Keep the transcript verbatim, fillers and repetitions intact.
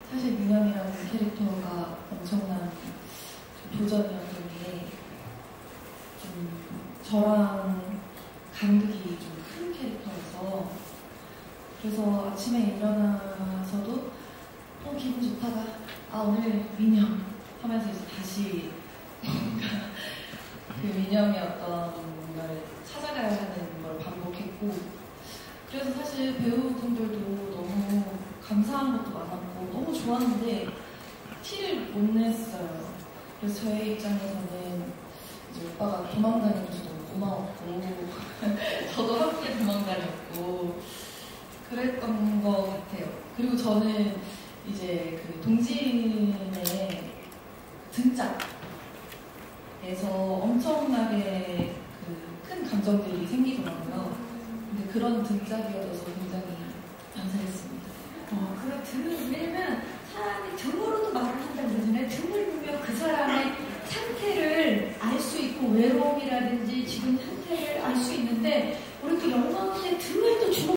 사실 민영이라는 캐릭터가 엄청난 도전이었던 게 좀 저랑 간극이 좀 큰 캐릭터여서 그래서 아침에 일어나서도 어 기분 좋다가 아 오늘 민영 하면서 이제 다시 그 민영의 어떤 뭔가를 찾아가야 하는 걸 반복했고 그래서 사실 배우분들도 너무 감사한 것도 많았고 너무 좋았는데 티를 못 냈어요. 그래서 저의 입장에서는 이제 오빠가 도망다니면서 너무 고마웠고 저도 함께 도망다녔고 그랬던 것 같아요. 그리고 저는 이제 그 동진의 등짝에서 엄청나게 그 큰 감정들이 생기더라고요. 근데 그런 등짝이어서 굉장히 감사했습니다. 어, 그런 등을, 왜냐면 사람이 등으로도 말을 한다고 그러잖아요. 등을 보면 그 사람의 상태를 알 수 있고 외로움이라든지 지금 상태를 알 수 있는데 우리 또 영광의 등을 또 주목